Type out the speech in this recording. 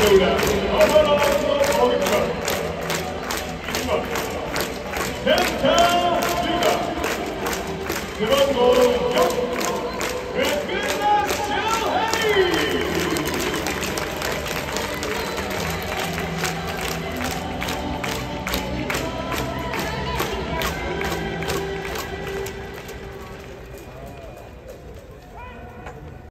裏、アマランスの攻撃は1番センター・ジュガ背番号